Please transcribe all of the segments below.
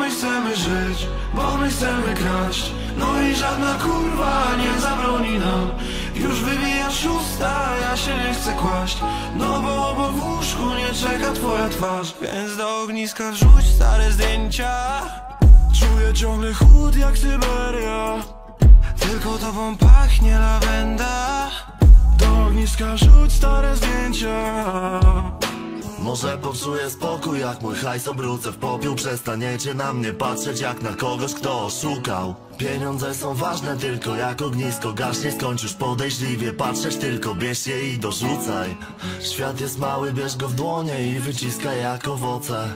my chcemy żyć, bo my chcemy kraść. No i żadna kurwa nie zabroni nam. Już wybija 6, ja się nie chcę kłaść. No bo obok w łóżku nie czeka twoja twarz. Więc do ogniska wrzuć stare zdjęcia. Czuję ciągle chłód jak Syberia. Tylko tobą pachnie lawenda. Do ogniska rzuć stare zdjęcia. Może poczuję spokój, jak mój hajs obrócę w popiół. Przestaniecie na mnie patrzeć jak na kogoś, kto oszukał. Pieniądze są ważne tylko jak ognisko gaśnie. Skończysz podejrzliwie patrzeć, tylko bierz je i dorzucaj. Świat jest mały, bierz go w dłonie i wyciskaj jak owoce.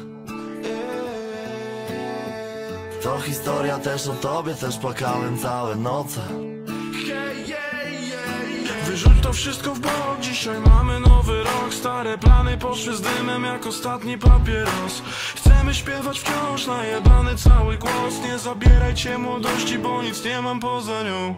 To historia też o tobie, też płakałem całe noce. Wyrzuć to wszystko w bok, dzisiaj mamy nowy rok. Stare plany poszły z dymem jak ostatni papieros. Chcemy śpiewać wciąż najebany cały głos. Nie zabierajcie młodości, bo nic nie mam poza nią.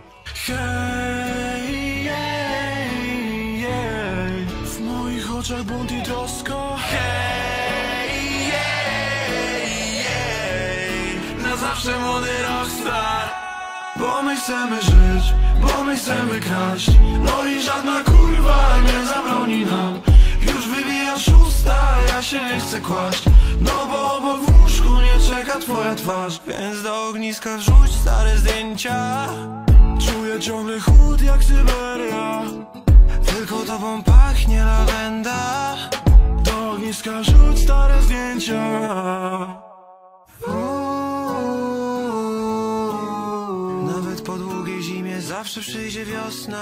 Hej, jej, jej. W moich oczach bunt i troska. Hej, jej, jej. Na zawsze młody rockstar. Bo my chcemy żyć, bo my chcemy kraść. No i żadna kurwa nie zabroni nam. Już wybija 6, ja się nie chcę kłaść. No bo obok w łóżku nie czeka twoja twarz. Więc do ogniska wrzuć stare zdjęcia. Czuję ciągle chłód jak Syberia. Tylko tobą pachnie lawenda. Do ogniska rzuć stare zdjęcia. Po długiej zimie zawsze przyjdzie wiosna.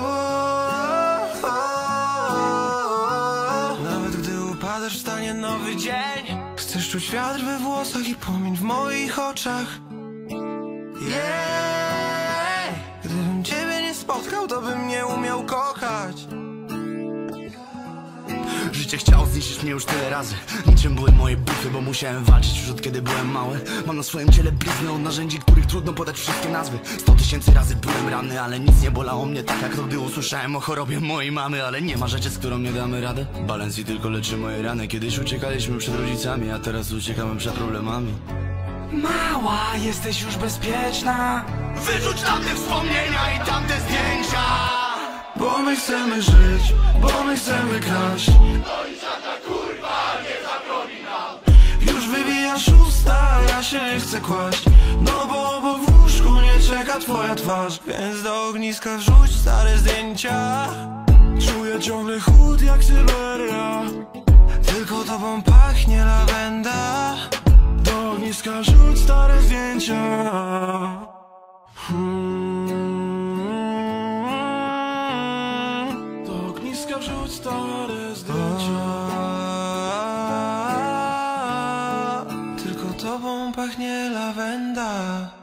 Nawet gdy upadasz, wstanie nowy dzień. Chcesz czuć wiatr we włosach i płomień w moich oczach. Gdybym ciebie nie spotkał, to bym nie umiał kochać. Życie chciało zniszczyć mnie już tyle razy. Niczym były moje buty, bo musiałem walczyć już od kiedy byłem mały. Mam na swoim ciele blizny od narzędzi, których trudno podać wszystkie nazwy. 100 000 razy byłem ranny, ale nic nie bolało mnie tak jak gdy usłyszałem o chorobie mojej mamy. Ale nie ma rzeczy, z którą nie damy radę. Balenci tylko leczy moje rany. Kiedyś uciekaliśmy przed rodzicami, a teraz uciekamy przed problemami. Mała, jesteś już bezpieczna. Wyrzuć tamte wspomnienia i tamte zdjęcia. Bo my chcemy żyć, bo my chcemy kraść. No i żadna kurwa nie zabroni nam. Już wybija 6, ja się nie chcę kłaść. No bo obok w łóżku nie czeka twoja twarz. Więc do ogniska wrzuć stare zdjęcia. Czuję ciągle chłód jak Syberia. Tylko tobą pachnie lawenda. Do ogniska rzuć stare zdjęcia. Do ogniska wrzuć stare zdjęcia. Tylko tobą pachnie lawenda.